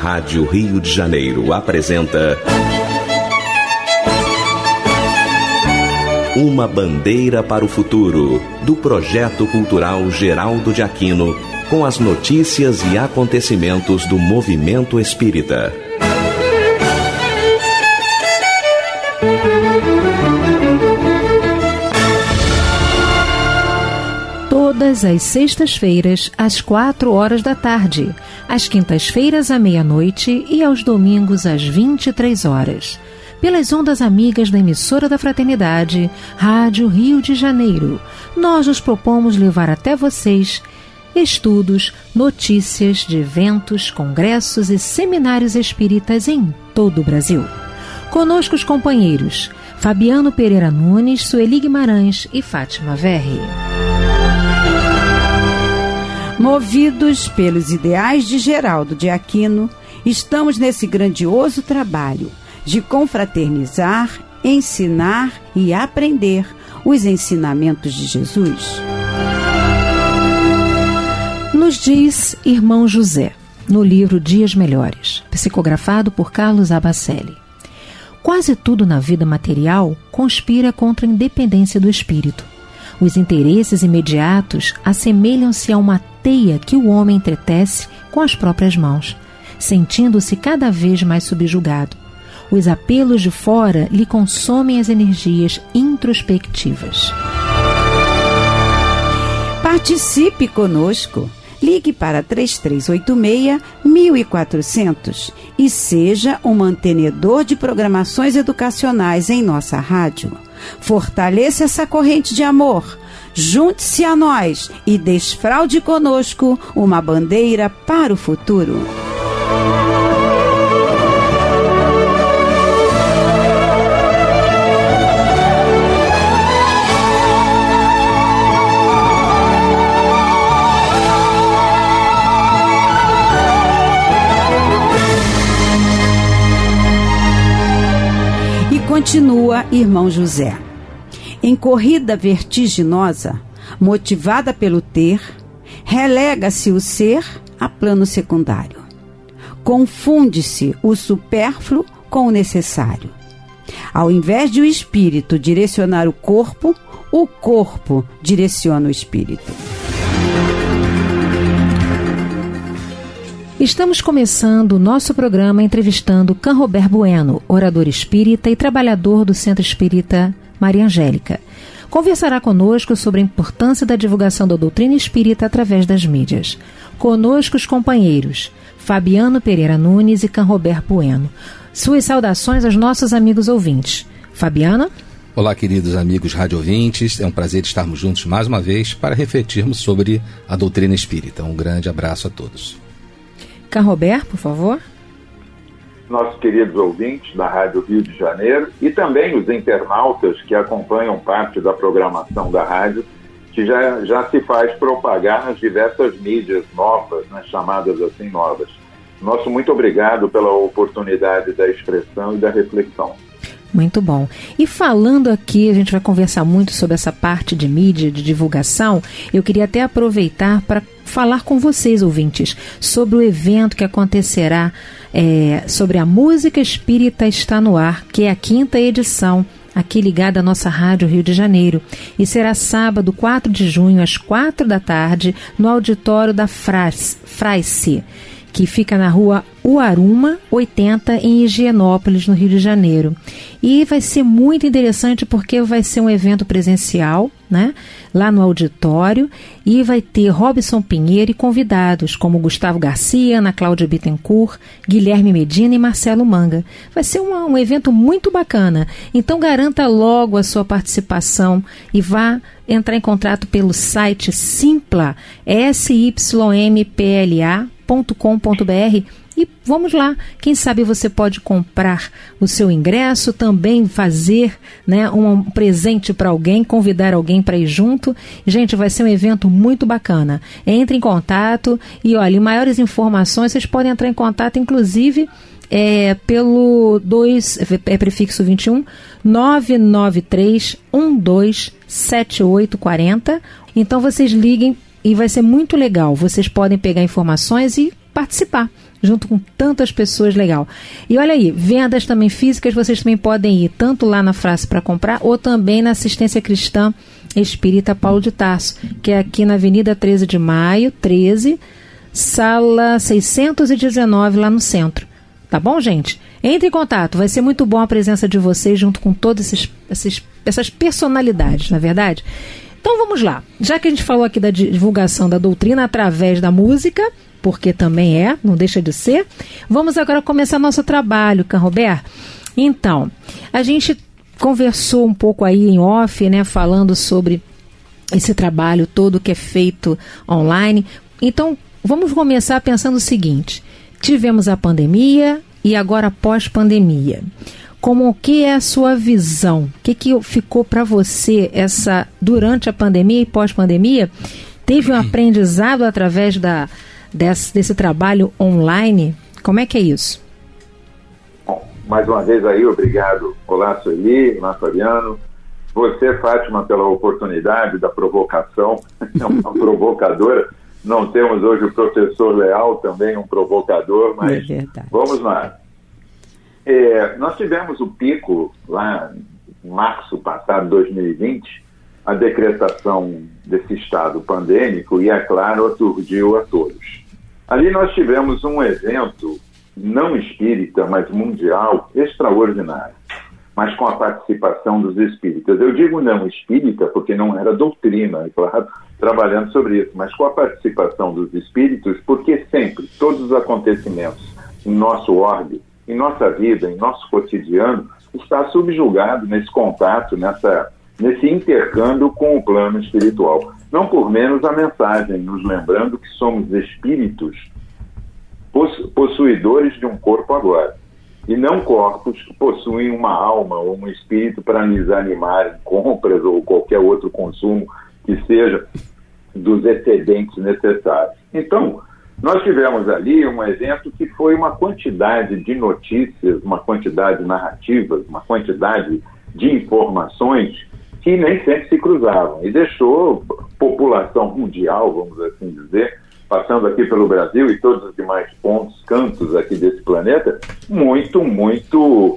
Rádio Rio de Janeiro apresenta Uma Bandeira para o Futuro, do Projeto Cultural Geraldo de Aquino, com as notícias e acontecimentos do movimento espírita. Todas as sextas-feiras, às 16h, às quintas-feiras, à meia-noite e aos domingos, às 23h. Pelas ondas amigas da emissora da Fraternidade, Rádio Rio de Janeiro, nós nos propomos levar até vocês estudos, notícias de eventos, congressos e seminários espíritas em todo o Brasil. Conosco os companheiros Fabiano Pereira Nunes, Sueli Guimarães e Fátima Verri. Movidos pelos ideais de Geraldo de Aquino, estamos nesse grandioso trabalho de confraternizar, ensinar e aprender os ensinamentos de Jesus. Nos diz Irmão José, no livro Dias Melhores, psicografado por Carlos Abacelli. Quase tudo na vida material conspira contra a independência do espírito. Os interesses imediatos assemelham-se a uma teia que o homem entretece com as próprias mãos, sentindo-se cada vez mais subjugado. Os apelos de fora lhe consomem as energias introspectivas. Participe conosco. Ligue para 3386-1400 e seja um mantenedor de programações educacionais em nossa rádio. Fortaleça essa corrente de amor. Junte-se a nós e desfraude conosco uma bandeira para o futuro. Continua Irmão José. Em corrida vertiginosa, motivada pelo ter, relega-se o ser a plano secundário. Confunde-se o supérfluo com o necessário. Ao invés de o espírito direcionar o corpo direciona o espírito. Estamos começando o nosso programa entrevistando Canrobert Bueno, orador espírita e trabalhador do Centro Espírita Maria Angélica. Conversará conosco sobre a importância da divulgação da doutrina espírita através das mídias. Conosco os companheiros Fabiano Pereira Nunes e Canrobert Bueno. Suas saudações aos nossos amigos ouvintes. Fabiano? Olá, queridos amigos rádio-ouvintes. É um prazer estarmos juntos mais uma vez para refletirmos sobre a doutrina espírita. Um grande abraço a todos. Canrobert, por favor. Nossos queridos ouvintes da Rádio Rio de Janeiro e também os internautas que acompanham parte da programação da rádio, que já se faz propagar nas diversas mídias novas, né, chamadas assim novas. Nosso muito obrigado pela oportunidade da expressão e da reflexão. Muito bom. E falando aqui, a gente vai conversar muito sobre essa parte de mídia, de divulgação. Eu queria até aproveitar para falar com vocês, ouvintes, sobre o evento que acontecerá sobre a Música Espírita Está no Ar, que é a 5ª edição, aqui ligada à nossa Rádio Rio de Janeiro. E será sábado, 4 de junho, às 4h, no auditório da Fraice, que fica na rua Uaruma, 80, em Higienópolis, no Rio de Janeiro. E vai ser muito interessante porque vai ser um evento presencial, né, lá no auditório, e vai ter Robson Pinheiro e convidados como Gustavo Garcia, Ana Cláudia Bittencourt, Guilherme Medina e Marcelo Manga. Vai ser um evento muito bacana. Então garanta logo a sua participação e vá entrar em contato pelo site Simpla, sympla.com.br. E vamos lá, quem sabe você pode comprar o seu ingresso, também fazer, né, um presente para alguém, convidar alguém para ir junto. Gente, vai ser um evento muito bacana. Entre em contato e, olha, maiores informações vocês podem entrar em contato, inclusive, pelo prefixo 21 993 12 7840. Então vocês liguem e vai ser muito legal. Vocês podem pegar informações e participar. junto com tantas pessoas, legal. E olha aí, vendas também físicas, vocês também podem ir tanto lá na Frase para comprar ou também na Assistência Cristã Espírita Paulo de Tarso, que é aqui na Avenida 13 de Maio, 13, sala 619, lá no centro. Tá bom, gente? Entre em contato, vai ser muito bom a presença de vocês junto com todas essas personalidades, na verdade? Então vamos lá. Já que a gente falou aqui da divulgação da doutrina através da música, porque também não deixa de ser, vamos agora começar nosso trabalho, Canrobert. Então, a gente conversou um pouco aí em off, né, falando sobre esse trabalho todo que é feito online. Então, vamos começar pensando o seguinte: tivemos a pandemia e agora pós-pandemia. Como que é a sua visão? O que ficou para você durante a pandemia e pós-pandemia? Teve um aprendizado através desse trabalho online? Como é que é isso? Bom, mais uma vez aí, obrigado. Olá, Sueli, olá, Fabiano. Você, Fátima, pela oportunidade da provocação, é uma provocadora. Não temos hoje o professor Leal, também um provocador, mas vamos lá. Nós tivemos o pico lá em março passado, 2020, a decretação desse estado pandêmico e, é claro, aturdiu a todos. Ali nós tivemos um evento não espírita, mas mundial, extraordinário, mas com a participação dos espíritas. Eu digo não espírita porque não era doutrina, é claro, trabalhando sobre isso, mas com a participação dos espíritos, porque sempre, todos os acontecimentos em nosso orbe, em nossa vida, em nosso cotidiano, está subjugado nesse contato, nesse intercâmbio com o plano espiritual. Não por menos a mensagem, nos lembrando que somos espíritos possuidores de um corpo agora, e não corpos que possuem uma alma ou um espírito para nos animar em compras ou qualquer outro consumo que seja dos excedentes necessários. Então, nós tivemos ali um evento que foi uma quantidade de notícias, uma quantidade de narrativas, uma quantidade de informações que nem sempre se cruzavam e deixou a população mundial, vamos assim dizer, passando aqui pelo Brasil e todos os demais cantos aqui desse planeta, muito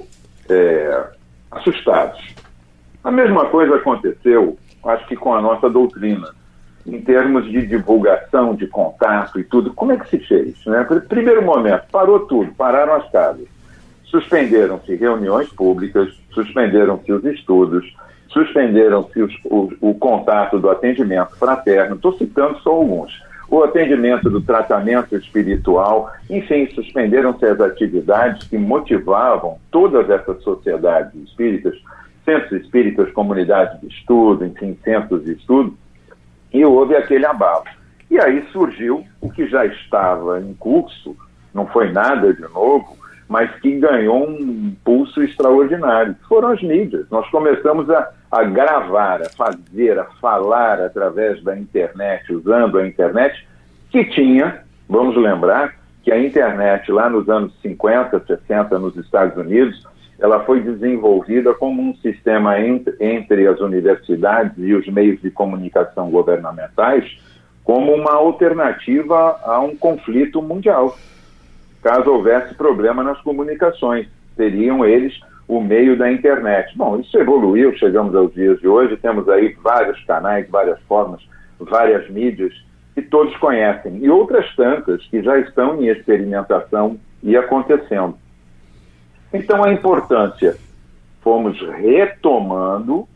assustados. A mesma coisa aconteceu, acho que com a nossa doutrina, em termos de divulgação, de contato e tudo. Como é que se fez? Né? Primeiro momento, parou tudo, pararam as casas. Suspenderam-se reuniões públicas, suspenderam-se os estudos, suspenderam-se o contato do atendimento fraterno, estou citando só alguns, o atendimento do tratamento espiritual, enfim, suspenderam-se as atividades que motivavam todas essas sociedades espíritas, centros espíritas, comunidades de estudo, enfim, centros de estudo, e houve aquele abalo. E aí surgiu o que já estava em curso, não foi nada de novo, mas que ganhou um impulso extraordinário. Foram as mídias. Nós começamos a gravar, a fazer, a falar através da internet, usando a internet, que tinha, vamos lembrar, que a internet lá nos anos 50, 60 nos Estados Unidos, ela foi desenvolvida como um sistema entre as universidades e os meios de comunicação governamentais, como uma alternativa a um conflito mundial. Caso houvesse problema nas comunicações, teriam eles o meio da internet. Bom, isso evoluiu, chegamos aos dias de hoje, temos aí vários canais, várias formas, várias mídias, que todos conhecem, e outras tantas que já estão em experimentação e acontecendo. Então, a importância, fomos retomando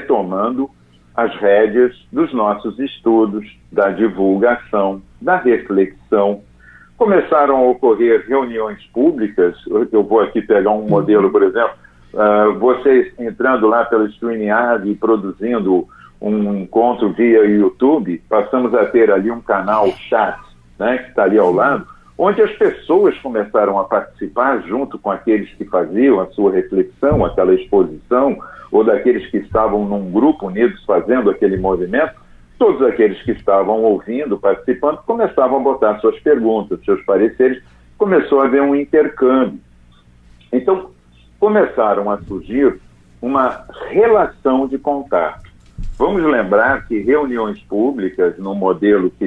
as rédeas dos nossos estudos, da divulgação, da reflexão. Começaram a ocorrer reuniões públicas. Eu vou aqui pegar um modelo, por exemplo, vocês entrando lá pelo StreamYard e produzindo um encontro via YouTube, passamos a ter ali um canal chat, né, que está ali ao lado, onde as pessoas começaram a participar junto com aqueles que faziam a sua reflexão, aquela exposição, ou daqueles que estavam num grupo unidos fazendo aquele movimento. Todos aqueles que estavam ouvindo, participando, começavam a botar suas perguntas, seus pareceres, começou a haver um intercâmbio. Então, começaram a surgir uma relação de contato. Vamos lembrar que reuniões públicas, no modelo que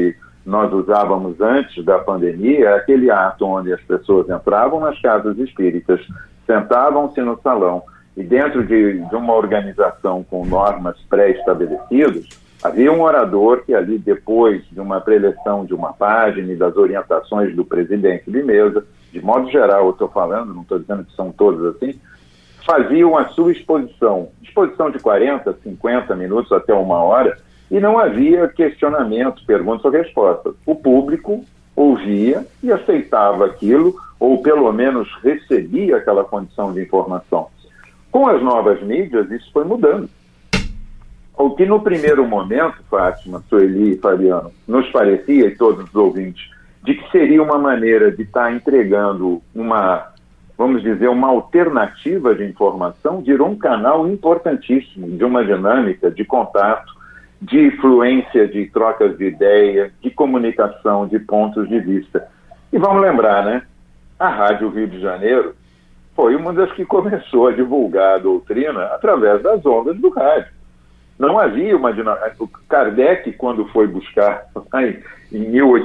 nós usávamos antes da pandemia, é aquele ato onde as pessoas entravam nas casas espíritas, sentavam-se no salão e dentro de uma organização com normas pré-estabelecidas, havia um orador que ali, depois de uma preleção de uma página e das orientações do presidente de mesa, de modo geral eu estou falando, não estou dizendo que são todos assim, faziam a sua exposição de 40, 50 minutos até 1 hora, e não havia questionamento, perguntas ou respostas. O público ouvia e aceitava aquilo, ou pelo menos recebia aquela condição de informação. Com as novas mídias, isso foi mudando. O que no primeiro momento, Fátima, Sueli e Fabiano, nos parecia, e todos os ouvintes, de que seria uma maneira de estar entregando uma, vamos dizer, uma alternativa de informação, virou um canal importantíssimo de uma dinâmica de contato, de influência, de trocas de ideia, de comunicação, de pontos de vista. E vamos lembrar, né? A Rádio Rio de Janeiro foi uma das que começou a divulgar a doutrina através das ondas do rádio. Não havia uma dinâmica. O Kardec, quando foi buscar em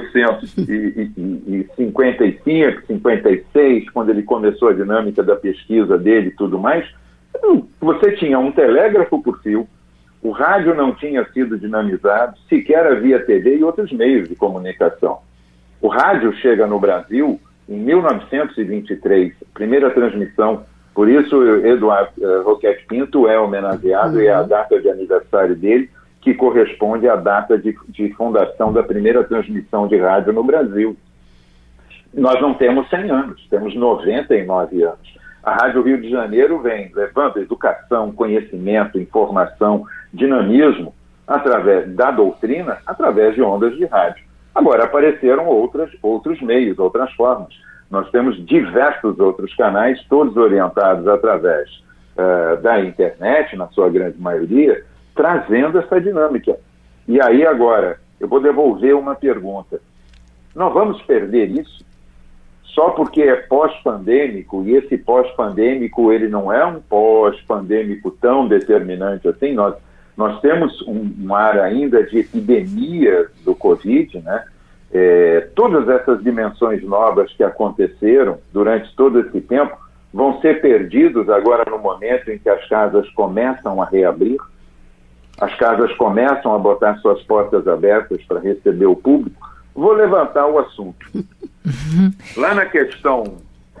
1855, 56, quando ele começou a dinâmica da pesquisa dele e tudo mais, você tinha um telégrafo por fio, o rádio não tinha sido dinamizado, sequer havia TV e outros meios de comunicação. O rádio chega no Brasil em 1923, primeira transmissão. Por isso, Eduardo Roquete Pinto é homenageado e é a data de aniversário dele, que corresponde à data de fundação da primeira transmissão de rádio no Brasil. Nós não temos 100 anos, temos 99 anos. A Rádio Rio de Janeiro vem levando educação, conhecimento, informação, dinamismo, através da doutrina, através de ondas de rádio. Agora, apareceram outros meios, outras formas. Nós temos diversos outros canais, todos orientados através da internet, na sua grande maioria, trazendo essa dinâmica. E aí, agora, eu vou devolver uma pergunta. Nós vamos perder isso? Só porque é pós-pandêmico, e esse pós-pandêmico ele não é um pós-pandêmico tão determinante assim, nós temos um ar ainda de epidemia do Covid, né? Todas essas dimensões novas que aconteceram durante todo esse tempo vão ser perdidos agora no momento em que as casas começam a reabrir, as casas começam a botar suas portas abertas para receber o público. Vou levantar o assunto. Lá na questão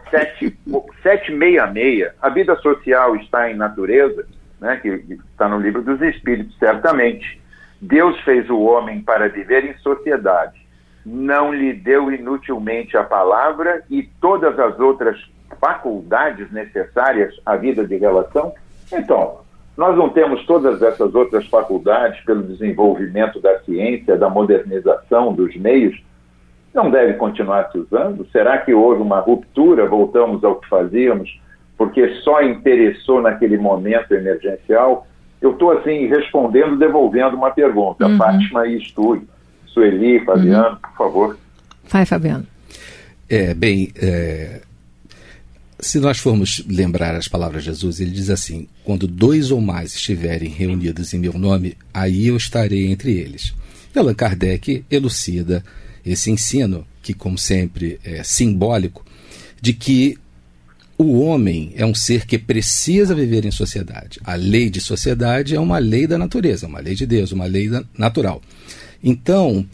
766, a vida social está em natureza, né, que está no Livro dos Espíritos, certamente. Deus fez o homem para viver em sociedade. Não lhe deu inutilmente a palavra e todas as outras faculdades necessárias à vida de relação? Então, nós não temos todas essas outras faculdades pelo desenvolvimento da ciência, da modernização dos meios? Não deve continuar se usando? Será que houve uma ruptura, voltamos ao que fazíamos, porque só interessou naquele momento emergencial? Eu estou assim, respondendo, devolvendo uma pergunta. Fátima e Estúdio. Sueli, Fabiano, por favor. Vai, Fabiano. Se nós formos lembrar as palavras de Jesus, ele diz assim: quando 2 ou mais estiverem reunidos em meu nome, aí eu estarei entre eles. Allan Kardec elucida esse ensino, que como sempre é simbólico, de que o homem é um ser que precisa viver em sociedade. A lei de sociedade é uma lei da natureza, uma lei de Deus, uma lei natural. Então,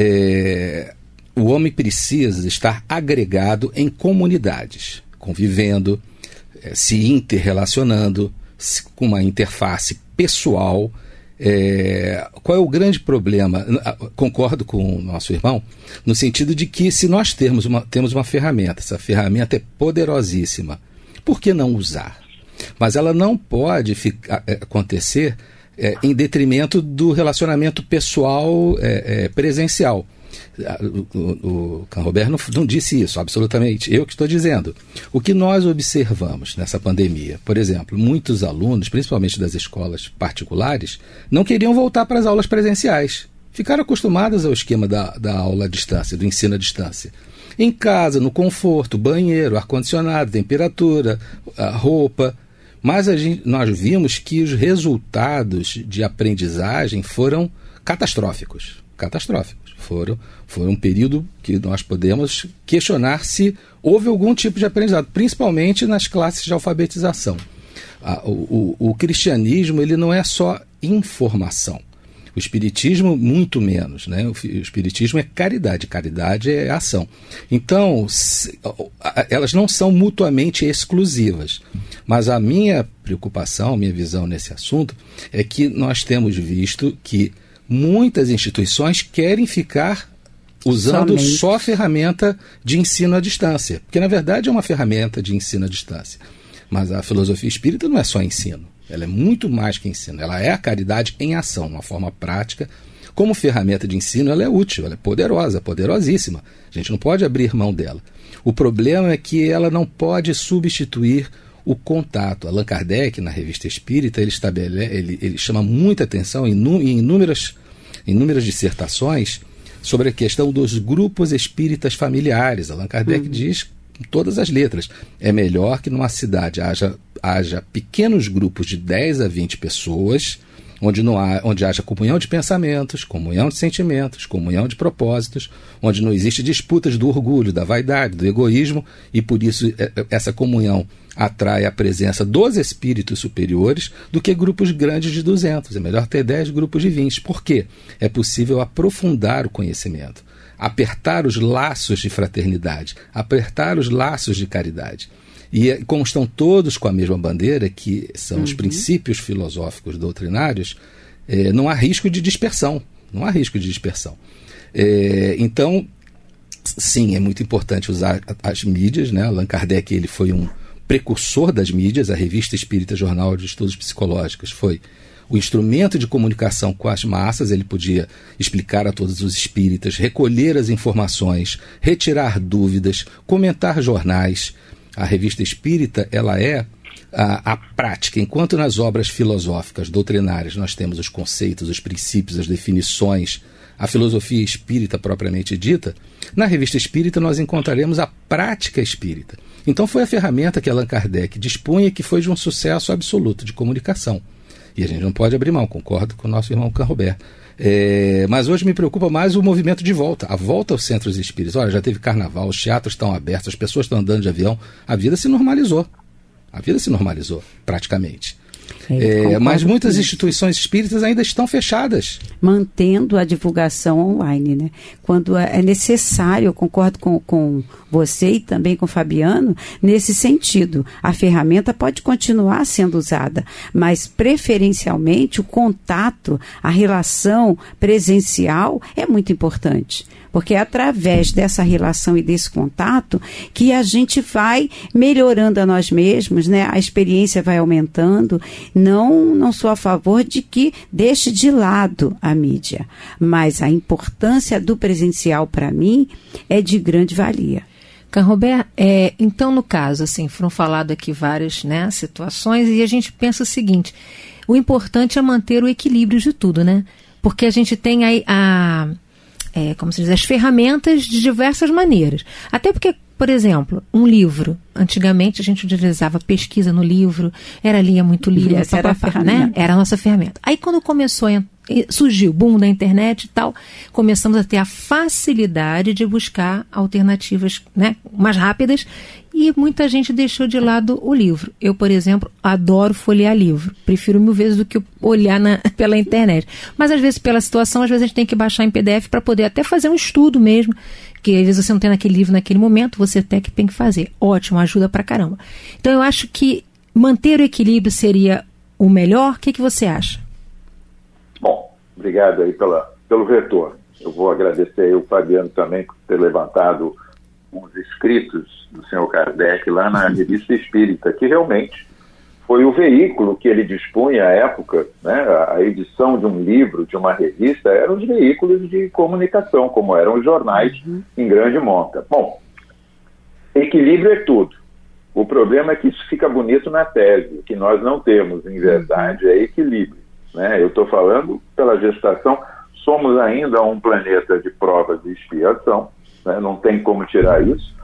o homem precisa estar agregado em comunidades, convivendo, se interrelacionando, com uma interface pessoal. Qual é o grande problema? Concordo com o nosso irmão, no sentido de que se nós temos uma ferramenta, essa ferramenta é poderosíssima, por que não usar? Mas ela não pode acontecer em detrimento do relacionamento pessoal presencial. O Canrobert não disse isso, absolutamente. Eu que estou dizendo. O que nós observamos nessa pandemia, por exemplo, muitos alunos, principalmente das escolas particulares, não queriam voltar para as aulas presenciais. Ficaram acostumados ao esquema da aula à distância, do ensino à distância. Em casa, no conforto, banheiro, ar-condicionado, temperatura, roupa. Mas nós vimos que os resultados de aprendizagem foram catastróficos. catastróficos. Foram um período que nós podemos questionar se houve algum tipo de aprendizado, principalmente nas classes de alfabetização. O cristianismo, ele não é só informação. O espiritismo, muito menos, né? O espiritismo é caridade é ação. Então, elas não são mutuamente exclusivas. Mas a minha preocupação, a minha visão nesse assunto é que nós temos visto que muitas instituições querem ficar usando só ferramenta de ensino à distância. Porque, na verdade, é uma ferramenta de ensino à distância. Mas a filosofia espírita não é só ensino. Ela é muito mais que ensino. Ela é a caridade em ação, uma forma prática. Como ferramenta de ensino, ela é útil, ela é poderosa, poderosíssima. A gente não pode abrir mão dela. O problema é que ela não pode substituir o contato. Allan Kardec, na Revista Espírita, ele chama muita atenção em inúmeras dissertações sobre a questão dos grupos espíritas familiares. Allan Kardec diz com todas as letras, é melhor que numa cidade haja pequenos grupos de 10 a 20 pessoas, onde haja comunhão de pensamentos, comunhão de sentimentos, comunhão de propósitos, onde não existe disputas do orgulho, da vaidade, do egoísmo, e por isso essa comunhão atrai a presença dos espíritos superiores do que grupos grandes de 200. É melhor ter 10 grupos de 20. Por quê? É possível aprofundar o conhecimento, apertar os laços de fraternidade, apertar os laços de caridade. E como estão todos com a mesma bandeira, que são os princípios filosóficos doutrinários, não há risco de dispersão. Não há risco de dispersão. Então, sim, é muito importante usar as mídias, né? Allan Kardec, ele foi um precursor das mídias. A Revista Espírita Jornal de Estudos Psicológicos foi o instrumento de comunicação com as massas. Ele podia explicar a todos os espíritas, recolher as informações, retirar dúvidas, comentar jornais. A Revista Espírita, ela é a prática. Enquanto nas obras filosóficas, doutrinárias, nós temos os conceitos, os princípios, as definições, a filosofia espírita propriamente dita, na Revista Espírita nós encontraremos a prática espírita. Então foi a ferramenta que Allan Kardec dispunha, que foi de um sucesso absoluto de comunicação. E a gente não pode abrir mão, concordo com o nosso irmão Canrobert. Mas hoje me preocupa mais o movimento de volta, a volta aos centros espíritas. Olha, já teve carnaval, os teatros estão abertos, as pessoas estão andando de avião, a vida se normalizou. A vida se normalizou, praticamente. Mas muitas instituições espíritas ainda estão fechadas. Mantendo a divulgação online, né? Quando é necessário, eu concordo com você e também com o Fabiano, nesse sentido. A ferramenta pode continuar sendo usada, mas preferencialmente o contato, a relação presencial é muito importante. Porque é através dessa relação e desse contato que a gente vai melhorando a nós mesmos, né? A experiência vai aumentando. Não sou a favor de que deixe de lado a mídia, mas a importância do presencial, para mim, é de grande valia. Canrobert, então, no caso, assim, foram faladas aqui várias, né, situações, e a gente pensa o seguinte: o importante é manter o equilíbrio de tudo, né? Porque a gente tem aí como se diz, as ferramentas de diversas maneiras. Até porque, por exemplo, um livro. Antigamente a gente utilizava pesquisa no livro, lia muito livro, essa era a ferramenta, né? Era a nossa ferramenta. Aí quando começou surgiu o boom da internet e tal, começamos a ter a facilidade de buscar alternativas, né, mais rápidas, e muita gente deixou de lado o livro. Eu, por exemplo, adoro folhear livro. Prefiro 1000 vezes do que olhar pela internet. Mas às vezes, pela situação, às vezes a gente tem que baixar em PDF para poder até fazer um estudo mesmo, que às vezes você não tem naquele livro naquele momento, você até que tem que fazer. Ótimo, ajuda pra caramba. Então eu acho que manter o equilíbrio seria o melhor. O que você acha? Bom, obrigado aí pelo retorno. Eu vou agradecer aí o Fabiano também por ter levantado os escritos do senhor Kardec lá na Revista Espírita, que realmente foi o veículo que ele dispunha à época, né? A edição de um livro, de uma revista, eram os veículos de comunicação, como eram os jornais em grande monta. Bom, equilíbrio é tudo. O problema é que isso fica bonito na tese. O que nós não temos, em verdade, é equilíbrio, né? Eu estou falando pela gestação, somos ainda um planeta de provas e expiação, né? Não tem como tirar isso.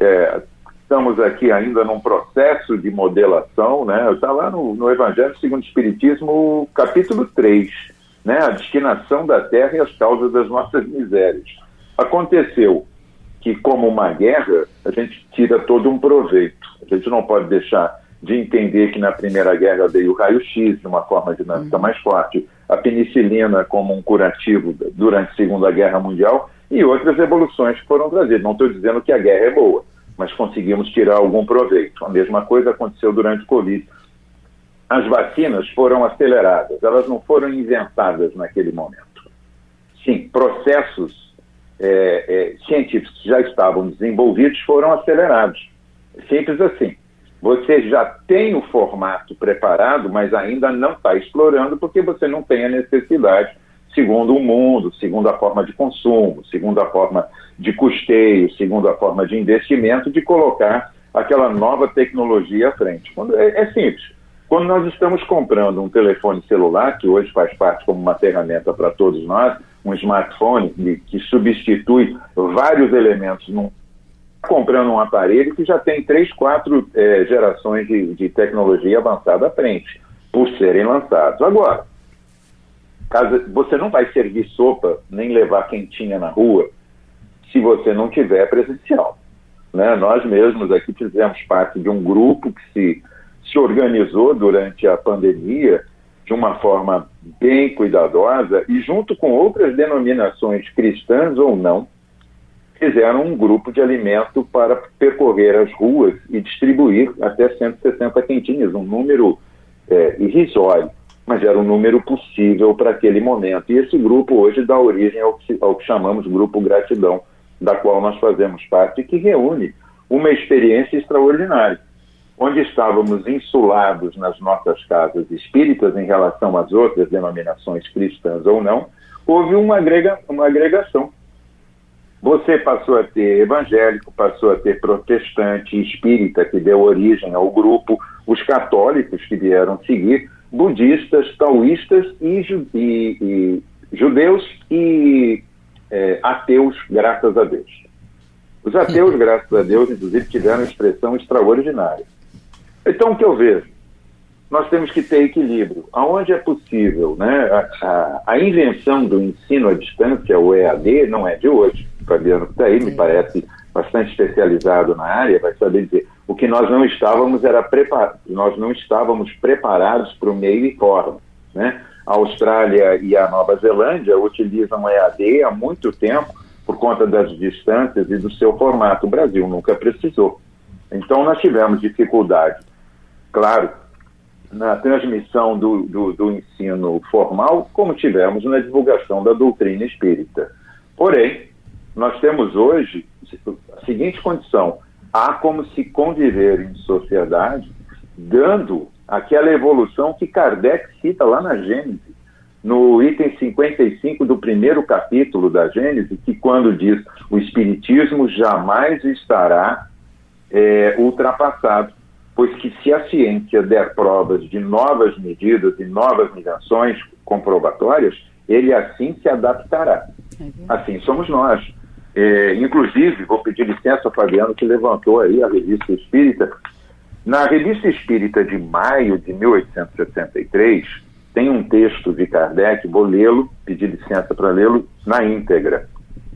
Estamos aqui ainda num processo de modelação, né? Está lá no Evangelho segundo o Espiritismo, capítulo 3, né, a destinação da terra e as causas das nossas misérias. Aconteceu que, como uma guerra, a gente tira todo um proveito. A gente não pode deixar de entender que na Primeira Guerra veio o raio-x de uma forma dinâmica mais forte, a penicilina como um curativo durante a Segunda Guerra Mundial e outras evoluções que foram trazidas. Não estou dizendo que a guerra é boa, mas conseguimos tirar algum proveito. A mesma coisa aconteceu durante o Covid. As vacinas foram aceleradas, elas não foram inventadas naquele momento. Sim, processos científicos que já estavam desenvolvidos foram acelerados. Simples assim. Você já tem o formato preparado, mas ainda não está explorando porque você não tem a necessidade, segundo o mundo, segundo a forma de consumo, segundo a forma de custeio, segundo a forma de investimento, de colocar aquela nova tecnologia à frente. É simples. Quando nós estamos comprando um telefone celular, que hoje faz parte como uma ferramenta para todos nós, um smartphone que substitui vários elementos comprando um aparelho que já tem 3, 4 gerações de tecnologia avançada à frente, por serem lançados. Agora, você não vai servir sopa nem levar quentinha na rua se você não tiver presencial, né? Nós mesmos aqui fizemos parte de um grupo que se organizou durante a pandemia de uma forma bem cuidadosa e, junto com outras denominações cristãs ou não, fizeram um grupo de alimento para percorrer as ruas e distribuir até 160 quentinhas, um número irrisório, mas era um número possível para aquele momento. E esse grupo hoje dá origem ao que chamamos Grupo Gratidão, da qual nós fazemos parte, que reúne uma experiência extraordinária, onde estávamos insulados nas nossas casas espíritas em relação às outras denominações cristãs ou não, houve uma agregação. Você passou a ter evangélico, passou a ter protestante, espírita, que deu origem ao grupo, os católicos que vieram seguir, budistas, taoístas e judeus e ateus, graças a Deus. Os ateus, graças a Deus, inclusive, tiveram uma expressão extraordinária. Então, o que eu vejo? Nós temos que ter equilíbrio. Aonde é possível, né? A invenção do ensino à distância, o EAD, não é de hoje. O Fabiano que está aí, me parece bastante especializado na área, vai saber dizer. O que nós não estávamos nós não estávamos preparados para o meio e forma, né? A Austrália e a Nova Zelândia utilizam o EAD há muito tempo por conta das distâncias e do seu formato. O Brasil nunca precisou. Então, nós tivemos dificuldade, claro, na transmissão do ensino formal, como tivemos na divulgação da doutrina espírita. Porém, nós temos hoje a seguinte condição: há como se conviver em sociedade, dando aquela evolução que Kardec cita lá na Gênese, no item 55 do primeiro capítulo da Gênese, que quando diz o Espiritismo jamais estará ultrapassado, pois que se a ciência der provas de novas medidas e novas medições comprobatórias, ele assim se adaptará. Assim somos nós. Inclusive, vou pedir licença ao Fabiano, que levantou aí a Revista Espírita. Na Revista Espírita de maio de 1863, tem um texto de Kardec, vou lê-lo, pedir licença para lê-lo na íntegra.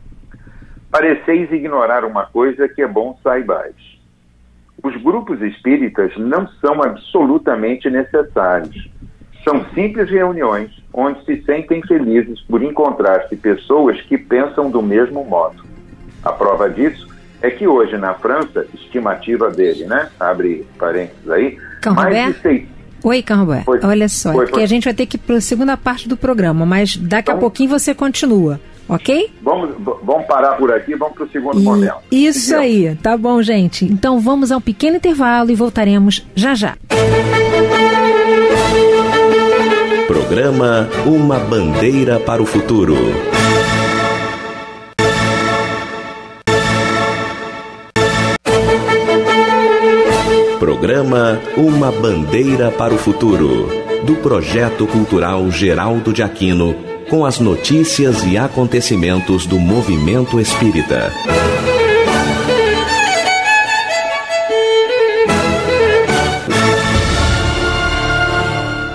Pareceis ignorar uma coisa que é bom saibais. Os grupos espíritas não são absolutamente necessários. São simples reuniões onde se sentem felizes por encontrar-se pessoas que pensam do mesmo modo. A prova disso é que hoje na França, estimativa dele, né? Abre parênteses aí. Mais de 6... Oi, Canrobé. Olha só, porque a gente vai ter que ir para a segunda parte do programa, mas daqui a pouquinho você continua, ok? Vamos parar por aqui, vamos para o segundo momento. Isso aí, tá bom, gente. Então vamos a um pequeno intervalo e voltaremos já já. Programa Uma Bandeira para o Futuro. Programa Uma Bandeira para o Futuro, do Projeto Cultural Geraldo de Aquino, com as notícias e acontecimentos do movimento espírita.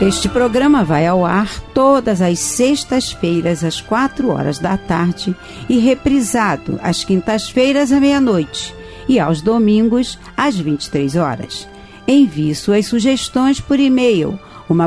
Este programa vai ao ar todas as sextas-feiras às 16h e reprisado às quintas-feiras à meia-noite e aos domingos às 23h. Envie suas sugestões por e-mail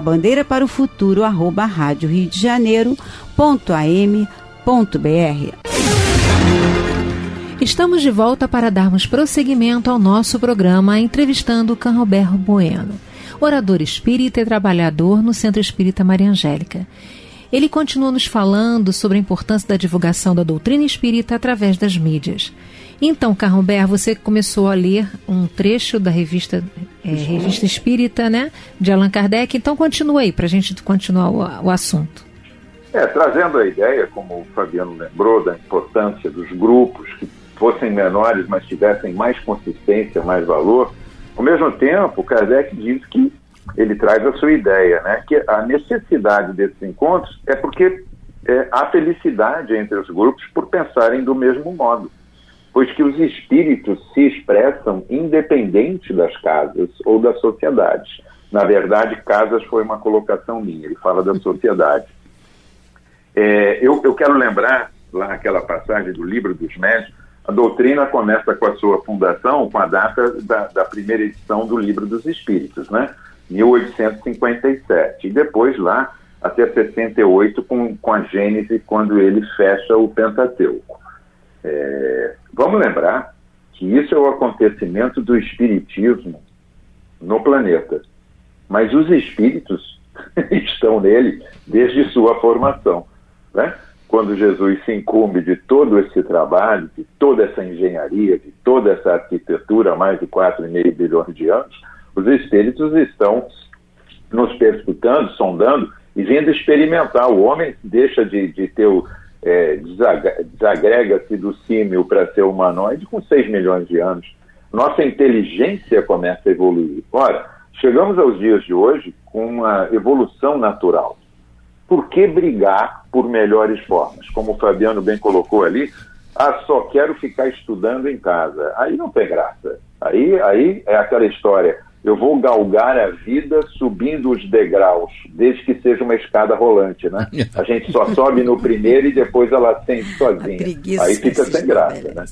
umabandeiraparofuturo@radioriodejaneiro.am.br. Estamos de volta para darmos prosseguimento ao nosso programa entrevistando Canroberto Bueno, orador espírita e trabalhador no Centro Espírita Maria Angélica. Ele continua nos falando sobre a importância da divulgação da doutrina espírita através das mídias. Então, Canroberto, você começou a ler um trecho da revista Espírita, né, de Allan Kardec. Então, continua aí, para a gente continuar o assunto. Trazendo a ideia, como o Fabiano lembrou, da importância dos grupos que fossem menores, mas tivessem mais consistência, mais valor. Ao mesmo tempo, Kardec diz que ele traz a sua ideia, né? Que a necessidade desses encontros é porque há felicidade entre os grupos por pensarem do mesmo modo, pois que os espíritos se expressam independente das casas ou das sociedades. Na verdade, casas foi uma colocação minha, ele fala da sociedade. Eu quero lembrar, lá naquela passagem do Livro dos Médiuns, a doutrina começa com a sua fundação, com a data da primeira edição do Livro dos Espíritos, né? 1857. E depois lá, até 68, com a Gênese, quando ele fecha o Pentateuco. Vamos lembrar que isso é o acontecimento do espiritismo no planeta. Mas os espíritos estão nele desde sua formação, né? Quando Jesus se incumbe de todo esse trabalho, de toda essa engenharia, de toda essa arquitetura há mais de 4,5 bilhões de anos, os espíritos estão nos perscrutando, sondando e vindo experimentar. O homem deixa de ter desagrega-se do símio para ser humanoide com 6 milhões de anos. Nossa inteligência começa a evoluir. Ora, chegamos aos dias de hoje com uma evolução natural. Por que brigar por melhores formas? Como o Fabiano bem colocou ali, só quero ficar estudando em casa. Aí não tem graça. Aí é aquela história, eu vou galgar a vida subindo os degraus, desde que seja uma escada rolante, né? A gente só sobe no primeiro e depois ela ascende sozinha. Aí fica sem graça, né?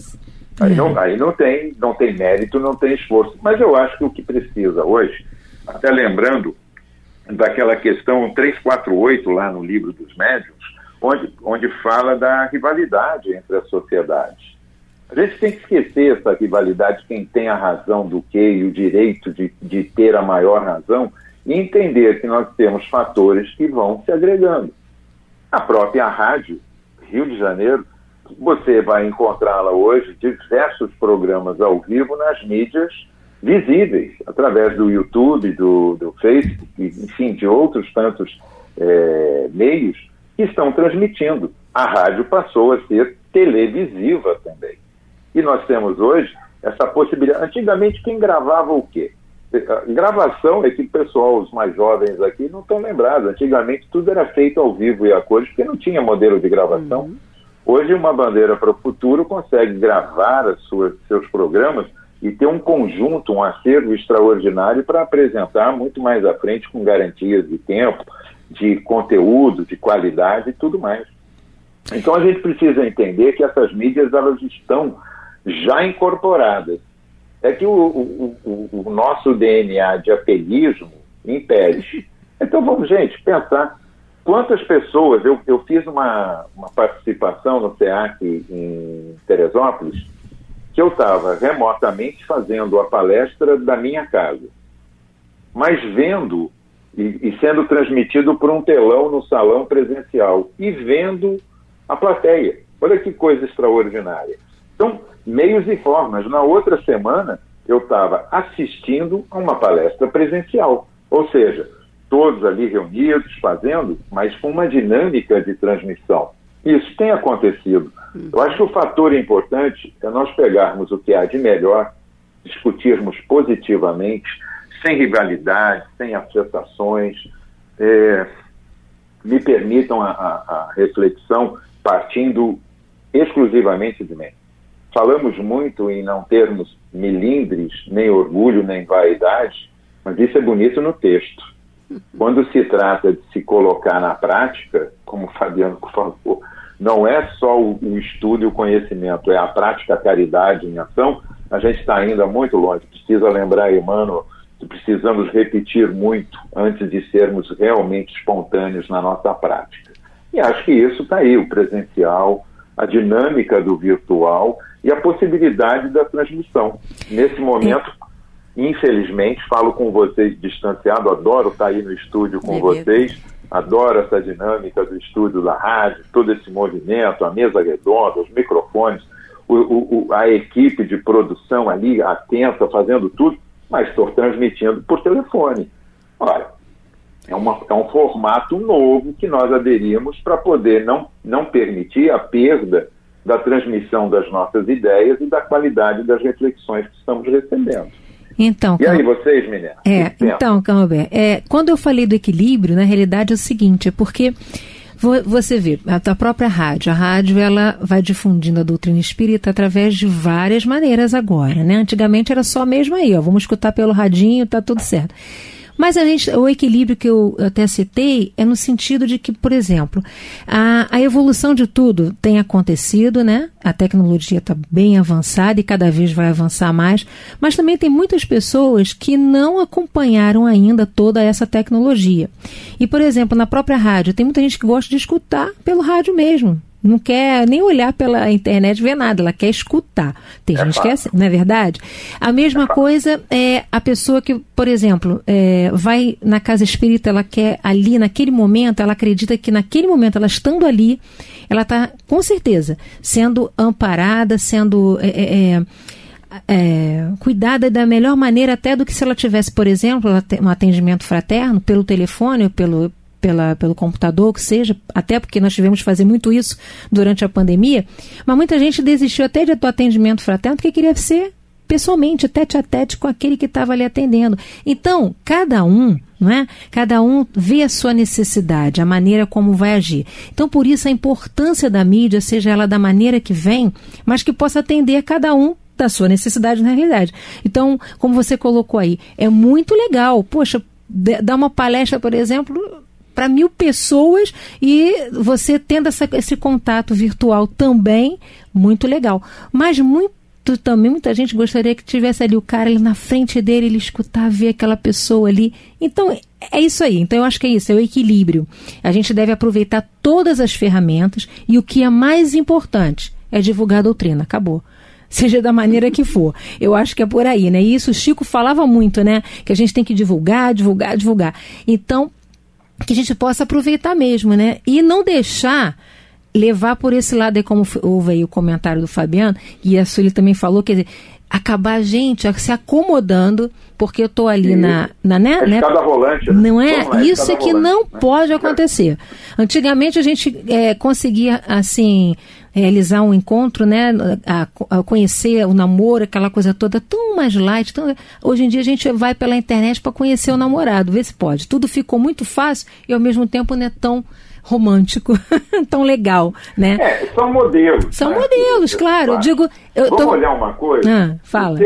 Aí não tem mérito, não tem esforço. Mas eu acho que o que precisa hoje, até lembrando daquela questão 348 lá no Livro dos Médiuns, onde fala da rivalidade entre as sociedades. A gente tem que esquecer essa rivalidade, quem tem a razão do quê e o direito de ter a maior razão, e entender que nós temos fatores que vão se agregando. A própria rádio, Rio de Janeiro, você vai encontrá-la hoje, diversos programas ao vivo nas mídias visíveis, através do YouTube, do Facebook, enfim, de outros tantos meios que estão transmitindo. A rádio passou a ser televisiva também. E nós temos hoje essa possibilidade. Antigamente, quem gravava o quê? Gravação é que o pessoal, os mais jovens aqui, não estão lembrados. Antigamente, tudo era feito ao vivo e a cores, porque não tinha modelo de gravação. Uhum. Hoje, uma Bandeira para o Futuro consegue gravar seus programas e ter um conjunto, um acervo extraordinário para apresentar muito mais à frente, com garantias de tempo, de conteúdo, de qualidade e tudo mais. Então a gente precisa entender que essas mídias, elas estão já incorporadas. É que o nosso DNA de apelismo impede. Então vamos, gente, pensar quantas pessoas... Eu fiz uma participação no SEAC em Teresópolis, que eu estava remotamente fazendo a palestra da minha casa, mas vendo e sendo transmitido por um telão no salão presencial e vendo a plateia. Olha que coisa extraordinária. Então, meios e formas. Na outra semana, eu estava assistindo a uma palestra presencial, ou seja, todos ali reunidos, fazendo, mas com uma dinâmica de transmissão. Isso tem acontecido. Eu acho que o fator importante é nós pegarmos o que há de melhor, discutirmos positivamente, sem rivalidade, sem afetações. Me permitam a reflexão partindo exclusivamente de mim. Falamos muito em não termos milindres, nem orgulho, nem vaidade, mas isso é bonito no texto. quando se trata de se colocar na prática, como o Fabiano falou, não é só o estudo e o conhecimento, é a prática, a caridade em ação. A gente está ainda muito longe. Precisa lembrar, Emmanuel, que precisamos repetir muito antes de sermos realmente espontâneos na nossa prática. E acho que isso está aí, o presencial, a dinâmica do virtual e a possibilidade da transmissão. Nesse momento, infelizmente, falo com vocês distanciado, adoro estar aí no estúdio com vocês, adoro essa dinâmica do estúdio da rádio, todo esse movimento, a mesa redonda, os microfones, a equipe de produção ali atenta, fazendo tudo, mas estou transmitindo por telefone. Olha, é um formato novo que nós aderimos para poder não permitir a perda da transmissão das nossas ideias e da qualidade das reflexões que estamos recebendo. Então, e aí, vocês, meninas? Então, Camembert, quando eu falei do equilíbrio, na realidade é o seguinte, é porque você vê, a própria rádio, a rádio ela vai difundindo a doutrina espírita através de várias maneiras agora, né? Antigamente era só mesmo aí, vamos escutar pelo radinho, tá tudo certo. Mas o equilíbrio que eu até citei é no sentido de que, por exemplo, a evolução de tudo tem acontecido, né? A tecnologia está bem avançada e cada vez vai avançar mais, mas também tem muitas pessoas que não acompanharam ainda toda essa tecnologia. E, por exemplo, na própria rádio, tem muita gente que gosta de escutar pelo rádio mesmo. Não quer nem olhar pela internet, ver nada, ela quer escutar. Tem gente que é assim, não é verdade? A mesma coisa é a pessoa que, por exemplo, vai na casa espírita, ela quer ali, naquele momento, ela acredita que naquele momento, ela estando ali, ela está, com certeza, sendo amparada, sendo cuidada da melhor maneira até do que se ela tivesse, por exemplo, um atendimento fraterno pelo telefone ou pelo computador, que seja, até porque nós tivemos que fazer muito isso durante a pandemia, mas muita gente desistiu até do atendimento fraterno porque queria ser pessoalmente, tete a tete com aquele que estava ali atendendo. Então, cada um vê a sua necessidade, a maneira como vai agir. Então, por isso a importância da mídia, seja ela da maneira que vem, mas que possa atender a cada um da sua necessidade na realidade. Então, como você colocou aí, é muito legal, poxa, dar uma palestra, por exemplo, para 1.000 pessoas e você tendo esse contato virtual também, muito legal. Mas muita gente gostaria que tivesse ali o cara ali na frente dele, ele escutar, ver aquela pessoa ali. Então, é isso aí. Então, eu acho que é isso, é o equilíbrio. A gente deve aproveitar todas as ferramentas e o que é mais importante é divulgar a doutrina. Acabou. Seja da maneira que for. Eu acho que é por aí, né? E isso o Chico falava muito, né? Que a gente tem que divulgar. Então, que a gente possa aproveitar mesmo, né? E não deixar levar por esse lado, como houve aí o comentário do Fabiano, e a Sueli também falou, quer dizer, acabar a gente se acomodando, porque eu estou ali né? Escada rolante. Não é? Isso é que não pode acontecer. Antigamente a gente conseguia, assim, realizar um encontro, né, a conhecer o namoro, aquela coisa toda tão mais light. Hoje em dia a gente vai pela internet para conhecer o namorado, ver se pode. Tudo ficou muito fácil e ao mesmo tempo não é tão romântico, tão legal, né? São modelos. São modelos, claro. Claro. Vamos olhar uma coisa? Fala.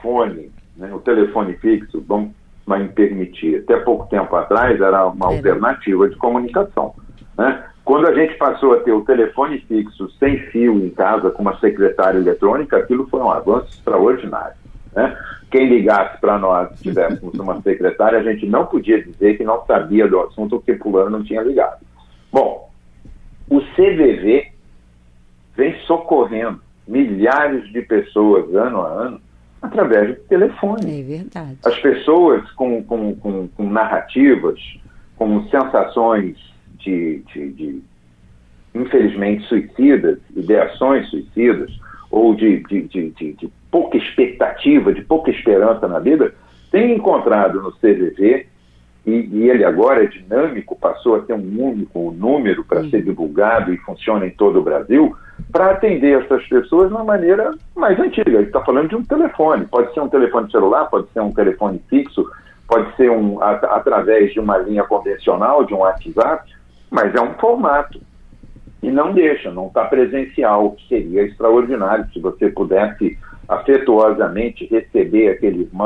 O telefone fixo, vamos me permitir, até pouco tempo atrás era uma alternativa de comunicação, né? Quando a gente passou a ter o telefone fixo sem fio em casa com uma secretária eletrônica, aquilo foi um avanço extraordinário, né? Quem ligasse para nós, se tivéssemos uma secretária, a gente não podia dizer que não sabia do assunto porque fulano não tinha ligado. Bom, o CVV vem socorrendo milhares de pessoas ano a ano através do telefone. É verdade. As pessoas com narrativas, com sensações de infelizmente suicidas, ideações suicidas, ou de pouca expectativa, de pouca esperança na vida, têm encontrado no CVV, e ele agora é dinâmico, passou a ter um único número para ser divulgado e funciona em todo o Brasil, para atender essas pessoas de uma maneira mais antiga. Ele está falando de um telefone, pode ser um telefone celular, pode ser um telefone fixo, pode ser através de uma linha convencional, de um WhatsApp, mas é um formato. E não está presencial, que seria extraordinário se você pudesse afetuosamente receber aquele irmão,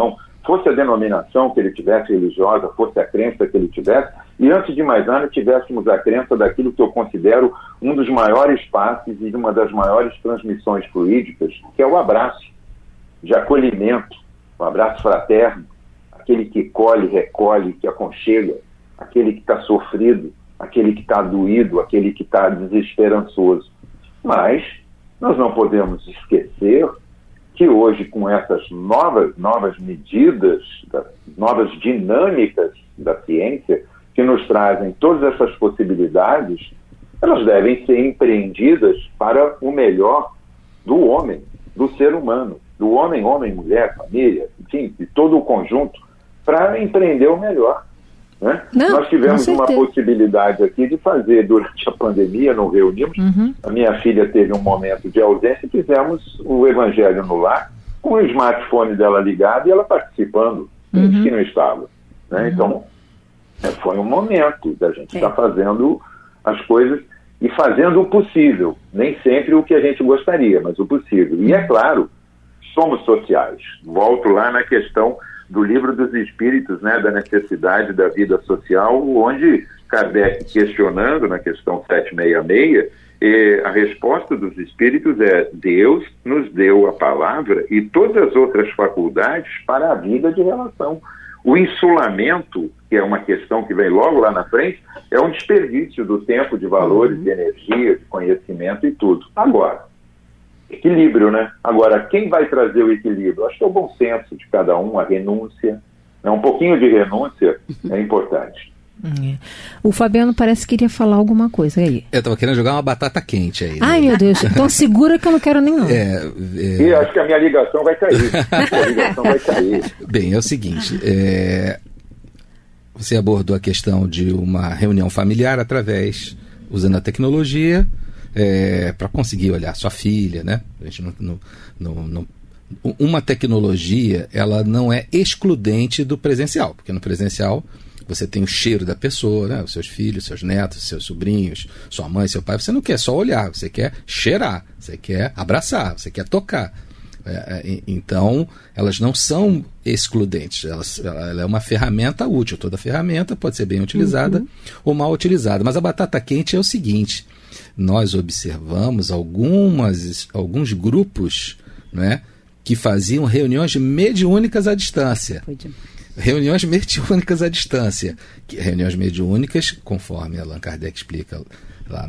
fosse a denominação que ele tivesse religiosa, fosse a crença que ele tivesse, e antes de mais nada tivéssemos a crença daquilo que eu considero um dos maiores passes e uma das maiores transmissões fluídicas, que é o abraço de acolhimento, o abraço fraterno, aquele que colhe, recolhe, que aconchega, aquele que está sofrido, aquele que está doído, aquele que está desesperançoso. Mas nós não podemos esquecer que hoje, com essas novas medidas, novas dinâmicas da ciência, que nos trazem todas essas possibilidades, elas devem ser empreendidas para o melhor do homem, do ser humano, do homem, mulher, família, enfim, de todo o conjunto, para empreender o melhor. Né? Nós tivemos uma possibilidade aqui de fazer, durante a pandemia, nos reunimos, a minha filha teve um momento de ausência e fizemos o Evangelho no Lar, com o smartphone dela ligado e ela participando, que não estava. Né? Então, foi um momento da gente estar fazendo as coisas e fazendo o possível, nem sempre o que a gente gostaria, mas o possível. E é claro, somos sociais. Volto lá na questão do Livro dos Espíritos, né, da necessidade da vida social, onde Kardec, questionando na questão 766, a resposta dos Espíritos é: Deus nos deu a palavra e todas as outras faculdades para a vida de relação. O insulamento, que é uma questão que vem logo lá na frente, é um desperdício do tempo, de valores, de energia, de conhecimento e tudo. Agora, equilíbrio, né? Agora, quem vai trazer o equilíbrio? Acho que é o bom senso de cada um, a renúncia. Um pouquinho de renúncia é importante. O Fabiano parece que queria falar alguma coisa aí. Eu estava querendo jogar uma batata quente aí. Ai, meu Deus, então segura que eu não quero nem não. E acho que a minha ligação vai cair. Bem, é o seguinte, você abordou a questão de uma reunião familiar usando a tecnologia, para conseguir olhar sua filha, né? A gente uma tecnologia, ela não é excludente do presencial, porque no presencial você tem o cheiro da pessoa, né? Os seus filhos, seus netos, seus sobrinhos, sua mãe, seu pai. Você não quer só olhar, você quer cheirar, você quer abraçar, você quer tocar. Então, elas não são excludentes. Ela é uma ferramenta útil. Toda ferramenta pode ser bem utilizada ou mal utilizada. Mas a batata quente é o seguinte: nós observamos alguns grupos, né, que faziam reuniões mediúnicas à distância. Reuniões mediúnicas à distância. Reuniões mediúnicas, conforme Allan Kardec explica lá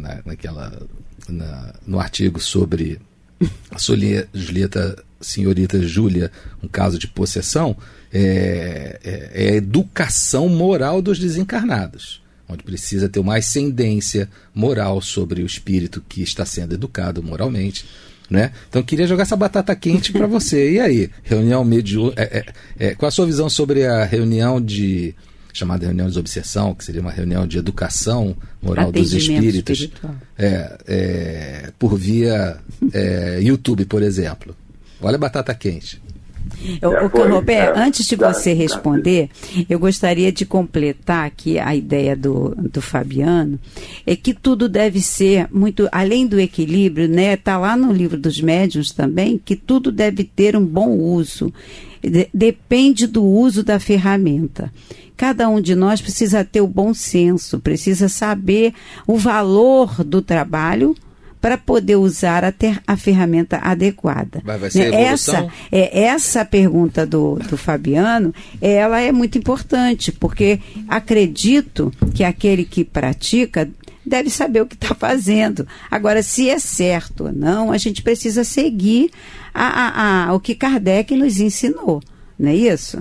no artigo sobre a senhorita Júlia, um caso de possessão, é a educação moral dos desencarnados, onde precisa ter uma ascendência moral sobre o espírito que está sendo educado moralmente, né? Então eu queria jogar essa batata quente para você. E aí, reunião qual a sua visão sobre a reunião chamada reunião de desobsessão, que seria uma reunião de educação moral dos espíritos, por via YouTube, por exemplo? Olha a batata quente. Canobé, antes de você responder, eu gostaria de completar aqui a ideia do Fabiano, é que tudo deve ser muito, além do equilíbrio, né? Está lá no Livro dos Médiuns também, que tudo deve ter um bom uso. Depende do uso da ferramenta. Cada um de nós precisa ter o bom senso, precisa saber o valor do trabalho para poder usar a ferramenta adequada. Vai ser evolução? Essa pergunta do Fabiano, ela é muito importante, porque acredito que aquele que pratica deve saber o que está fazendo. Agora, se é certo ou não, a gente precisa seguir o que Kardec nos ensinou, não é isso?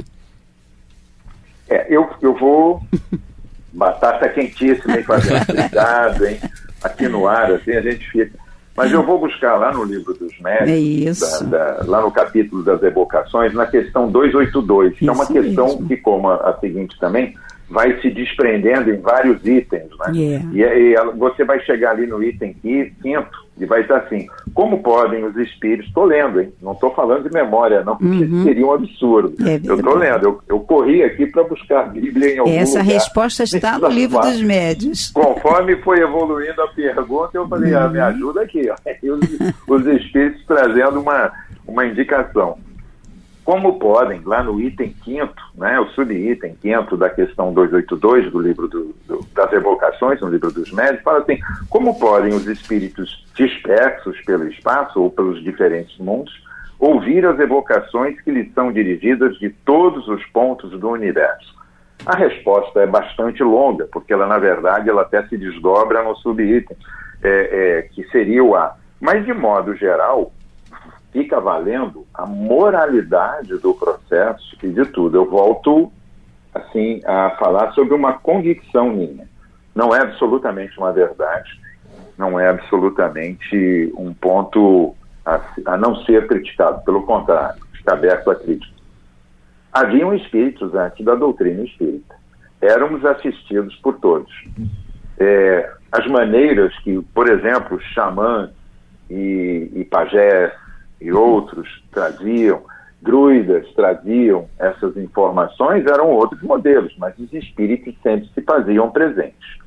Eu vou... Batata quentíssima, hein, Fabiano? Obrigado, hein? Aqui no ar, assim, a gente fica... Mas eu vou buscar lá no Livro dos Médiuns, lá no capítulo das evocações, na questão 282, que é uma questão que, como a seguinte também, vai se desprendendo em vários itens, né? E você vai chegar ali no item 5 e vai estar assim: como podem os espíritos... Estou lendo, hein? Não estou falando de memória, não, porque seria um absurdo. Eu estou lendo, eu corri aqui para buscar a Bíblia em algum lugar. Essa resposta está no Livro dos Médiuns. Conforme foi evoluindo a pergunta, eu falei, me ajuda aqui. Ó. E os espíritos trazendo uma indicação. como podem, lá no item 5º, né, o subitem 5º da questão 282 do livro das evocações, no livro dos médios, fala assim, como podem os espíritos dispersos pelo espaço ou pelos diferentes mundos ouvir as evocações que lhes são dirigidas de todos os pontos do universo? A resposta é bastante longa, porque ela, na verdade, ela até se desdobra no subitem, que seria o A. Mas, de modo geral, fica valendo a moralidade do processo e de tudo. Eu volto, assim, a falar sobre uma convicção minha. Não é absolutamente uma verdade, não é absolutamente um ponto a não ser criticado. Pelo contrário, está aberto à crítica. Haviam espíritos antes da doutrina espírita. Éramos assistidos por todos. As maneiras que, por exemplo, xamãs e pajés e outros traziam, druidas traziam essas informações, eram outros modelos, mas os espíritos sempre se faziam presentes.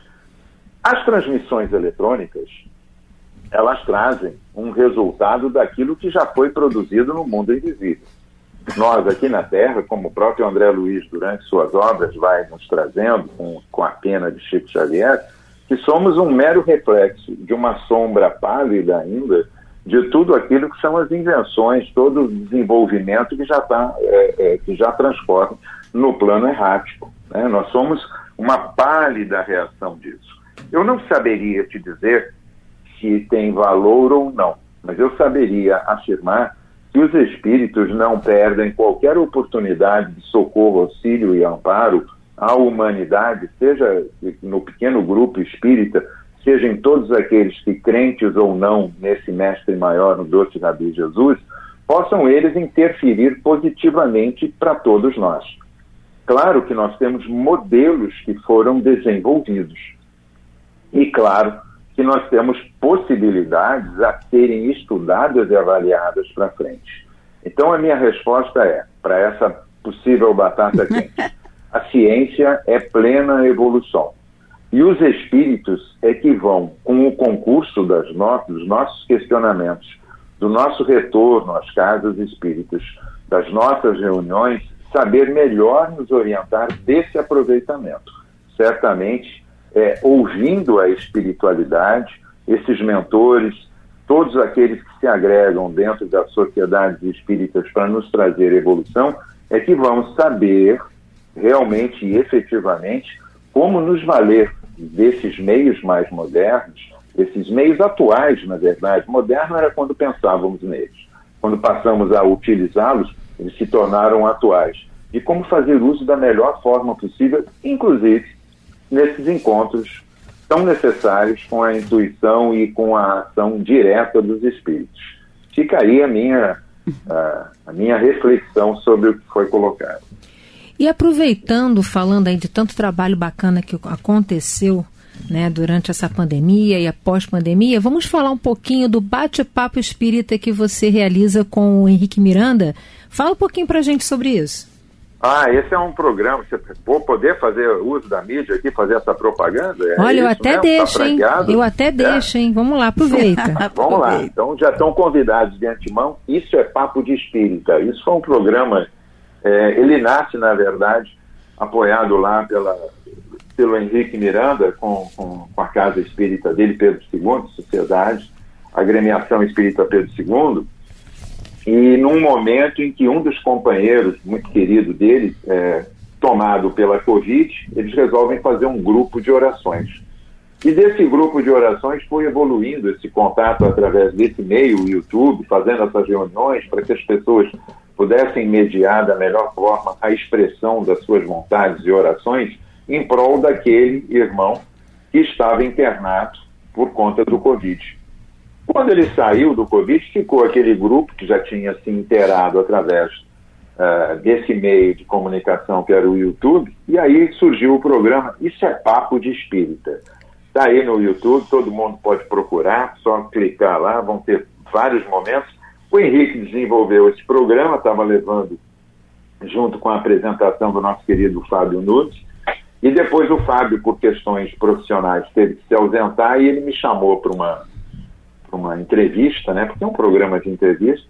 As transmissões eletrônicas, elas trazem um resultado daquilo que já foi produzido no mundo invisível. Nós aqui na Terra, como o próprio André Luiz, durante suas obras, vai nos trazendo, com a pena de Chico Xavier, que somos um mero reflexo de uma sombra pálida ainda, de tudo aquilo que são as invenções, todo o desenvolvimento que já transcorre no plano errático, né? Nós somos uma pálida reação disso. Eu não saberia te dizer se tem valor ou não, mas eu saberia afirmar que os espíritos não perdem qualquer oportunidade de socorro, auxílio e amparo à humanidade, seja no pequeno grupo espírita, seja em todos aqueles que, crentes ou não, nesse mestre maior, no doce Rabi Jesus, possam eles interferir positivamente para todos nós. Claro que nós temos modelos que foram desenvolvidos. E claro que nós temos possibilidades a serem estudadas e avaliadas para frente. Então a minha resposta é, para essa possível batata quente, a ciência é plena evolução. E os espíritos é que vão, com o concurso dos nossos questionamentos, do nosso retorno às casas espíritas, das nossas reuniões, saber melhor nos orientar desse aproveitamento. Certamente, ouvindo a espiritualidade, esses mentores, todos aqueles que se agregam dentro das sociedades espíritas para nos trazer evolução, é que vamos saber realmente e efetivamente como nos valer desses meios mais modernos, esses meios atuais, na verdade. Moderno era quando pensávamos neles. Quando passamos a utilizá-los, eles se tornaram atuais. E como fazer uso da melhor forma possível, inclusive nesses encontros tão necessários com a intuição e com a ação direta dos espíritos. Fica aí a minha reflexão sobre o que foi colocado. E aproveitando, falando aí de tanto trabalho bacana que aconteceu, né, durante essa pandemia e a pós-pandemia, vamos falar um pouquinho do bate-papo espírita que você realiza com o Henrique Miranda. Fala um pouquinho pra gente sobre isso. Esse é um programa, vou poder fazer uso da mídia aqui, fazer essa propaganda? Olha, eu até deixo, hein? Eu até deixo, hein? Vamos lá, aproveita. Vamos lá, então já estão convidados de antemão. Isso é Papo de Espírita. Isso foi um programa, ele nasce, na verdade, apoiado lá pelo Henrique Miranda, com a Casa Espírita dele, Pedro II, Sociedade, Agremiação Espírita Pedro II, e num momento em que um dos companheiros, muito querido dele, tomado pela Covid, eles resolvem fazer um grupo de orações. E desse grupo de orações foi evoluindo esse contato através desse meio, o YouTube, fazendo essas reuniões para que as pessoas pudessem mediar da melhor forma a expressão das suas vontades e orações em prol daquele irmão que estava internado por conta do Covid. Quando ele saiu do Covid, ficou aquele grupo que já tinha se inteirado através desse meio de comunicação que era o YouTube, e aí surgiu o programa Isso é Papo de Espírita. Está aí no YouTube, todo mundo pode procurar, só clicar lá, vão ter vários momentos. O Henrique desenvolveu esse programa, estava levando junto com a apresentação do nosso querido Fábio Nunes, e depois o Fábio, por questões profissionais, teve que se ausentar e ele me chamou para uma entrevista, né, porque é um programa de entrevista,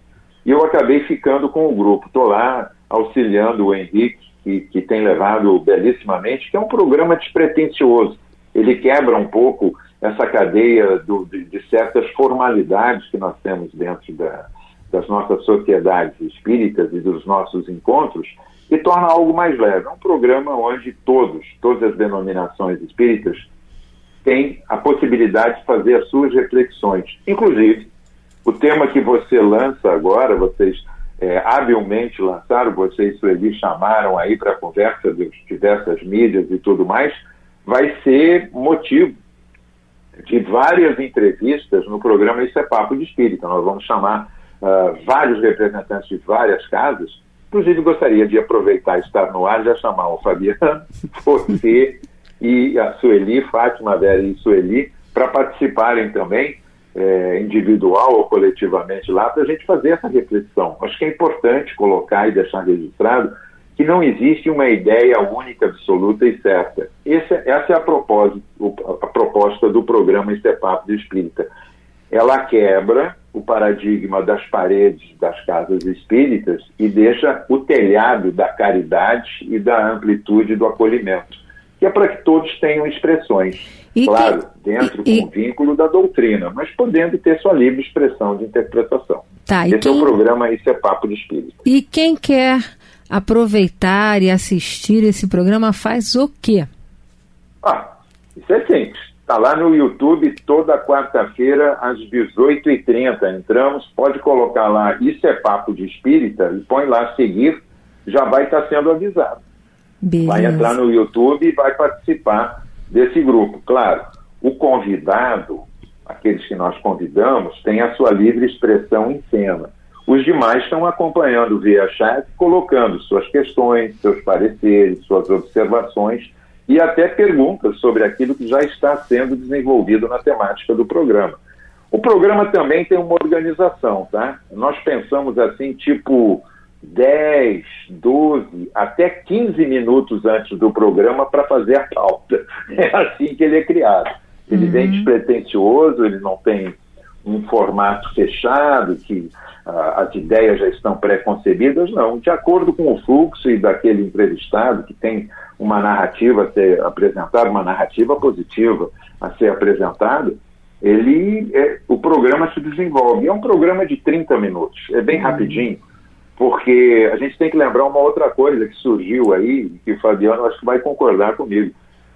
e eu acabei ficando com o grupo. Estou lá auxiliando o Henrique, que tem levado belíssimamente, que é um programa despretensioso. Ele quebra um pouco essa cadeia de certas formalidades que nós temos dentro das nossas sociedades espíritas e dos nossos encontros, e torna algo mais leve. É um programa onde todas as denominações espíritas têm a possibilidade de fazer as suas reflexões. Inclusive, o tema que você lança agora, vocês habilmente lançaram, você e Sueli chamaram aí para a conversa das diversas mídias e tudo mais, vai ser motivo de várias entrevistas no programa Isso é Papo de Espírita. Nós vamos chamar vários representantes de várias casas. Inclusive, gostaria de aproveitar e estar no ar e já chamar o Fabiano, você e a Sueli, Fátima, Vera e Sueli, para participarem também, individual ou coletivamente lá, para a gente fazer essa reflexão. Acho que é importante colocar e deixar registrado que não existe uma ideia única, absoluta e certa. Essa é a proposta do programa Isso é Papo de Espírita. Ela quebra o paradigma das paredes das casas espíritas e deixa o telhado da caridade e da amplitude do acolhimento, que é para que todos tenham expressões. Claro, dentro do vínculo da doutrina, mas podendo ter sua livre expressão de interpretação. Esse é o programa Isso é Papo de Espírita. E quem quer aproveitar e assistir esse programa faz o quê? Isso é simples. Está lá no YouTube toda quarta-feira às 18h30. Entramos, pode colocar lá Isso é Papo de Espírita e põe lá seguir, já vai estar sendo avisado. Beleza. Vai entrar no YouTube e vai participar desse grupo. Claro, o convidado, aqueles que nós convidamos, tem a sua livre expressão em cena. Os demais estão acompanhando via chat, colocando suas questões, seus pareceres, suas observações e até perguntas sobre aquilo que já está sendo desenvolvido na temática do programa. O programa também tem uma organização, tá? Nós pensamos assim, tipo 10, 12, até 15 minutos antes do programa para fazer a pauta. É assim que ele é criado. Ele vem despretensioso, ele não tem um formato fechado, que as ideias já estão pré-concebidas, não. De acordo com o fluxo e daquele entrevistado que tem uma narrativa a ser apresentada, uma narrativa positiva a ser apresentada, o programa se desenvolve. É um programa de 30 minutos, é bem rapidinho, porque a gente tem que lembrar uma outra coisa que surgiu aí, que o Fabiano acho que vai concordar comigo.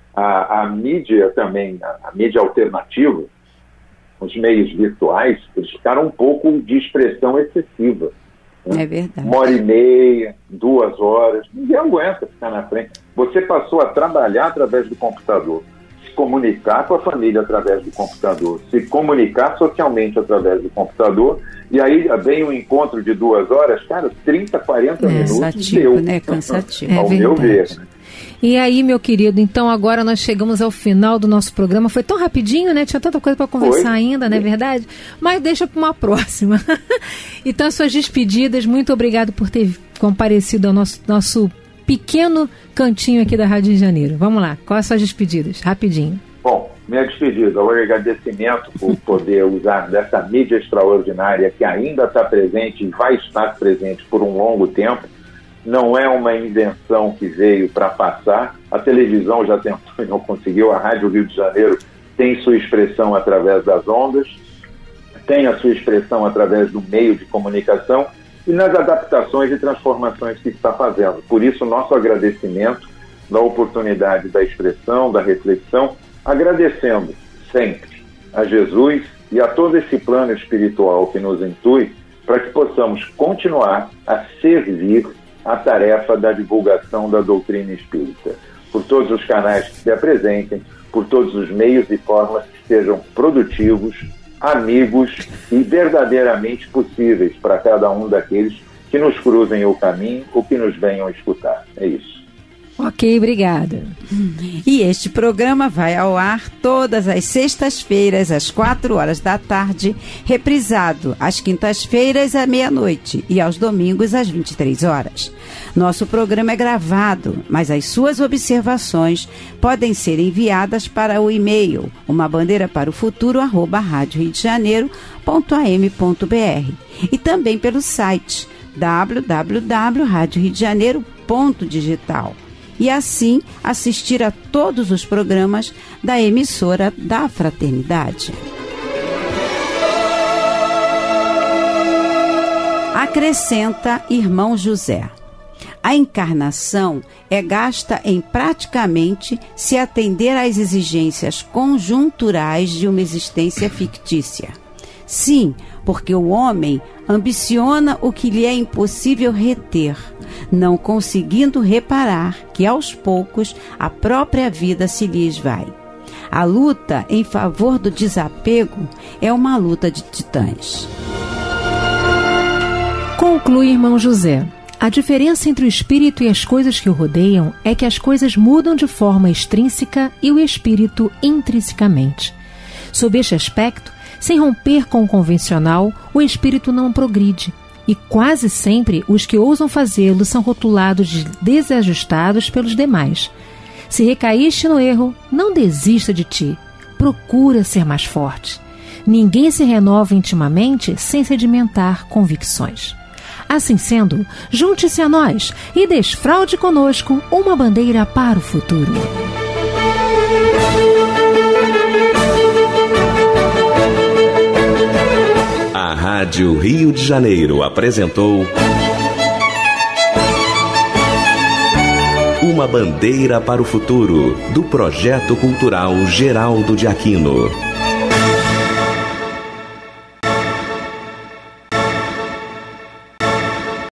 A mídia também, a mídia alternativa, os meios virtuais, eles ficaram um pouco de expressão excessiva. Né? É verdade. 1h30, 2 horas, ninguém aguenta ficar na frente. Você passou a trabalhar através do computador, se comunicar com a família através do computador, se comunicar socialmente através do computador, e aí vem um encontro de 2 horas, cara, 30, 40 minutos. Cansativo, né? Cansativo. Ao meu ver, né? E aí, meu querido, então agora nós chegamos ao final do nosso programa. Foi tão rapidinho, né? Tinha tanta coisa para conversar ainda, não é verdade? Mas deixa para uma próxima. Então, suas despedidas, muito obrigado por ter comparecido ao nosso pequeno cantinho aqui da Rádio Rio de Janeiro. Vamos lá, quais são as despedidas? Rapidinho. Bom, minha despedida, o agradecimento por poder usar dessa mídia extraordinária que ainda está presente e vai estar presente por um longo tempo. Não é uma invenção que veio para passar. A televisão já tentou e não conseguiu. A Rádio Rio de Janeiro tem sua expressão através das ondas, tem a sua expressão através do meio de comunicação e nas adaptações e transformações que está fazendo. Por isso, nosso agradecimento da oportunidade da expressão, da reflexão, agradecendo sempre a Jesus e a todo esse plano espiritual que nos intui para que possamos continuar a servir a tarefa da divulgação da doutrina espírita, por todos os canais que se apresentem, por todos os meios e formas que sejam produtivos, amigos e verdadeiramente possíveis para cada um daqueles que nos cruzem o caminho ou que nos venham escutar. É isso. Ok, obrigada. E este programa vai ao ar todas as sextas-feiras, às 4h, reprisado às quintas-feiras, à meia-noite e aos domingos, às 23h. Nosso programa é gravado, mas as suas observações podem ser enviadas para o e-mail umabandeiraparofuturo@radioRioDeJaneiro.am.br e também pelo site www.radioriodejaneiro.digital e assim assistir a todos os programas da emissora da Fraternidade. Acrescenta irmão José: a encarnação é gasta em praticamente se atender às exigências conjunturais de uma existência fictícia. Sim, porque o homem ambiciona o que lhe é impossível reter, não conseguindo reparar que aos poucos a própria vida se lhe esvai. A luta em favor do desapego é uma luta de titãs. Conclui irmão José: a diferença entre o espírito e as coisas que o rodeiam é que as coisas mudam de forma extrínseca e o espírito intrinsecamente. Sob este aspecto, sem romper com o convencional, o espírito não progride, e quase sempre os que ousam fazê-lo são rotulados de desajustados pelos demais. Se recaíste no erro, não desista de ti. Procura ser mais forte. Ninguém se renova intimamente sem sedimentar convicções. Assim sendo, junte-se a nós e desfraude conosco uma bandeira para o futuro. A Rádio Rio de Janeiro apresentou Uma Bandeira para o Futuro, do Projeto Cultural Geraldo de Aquino.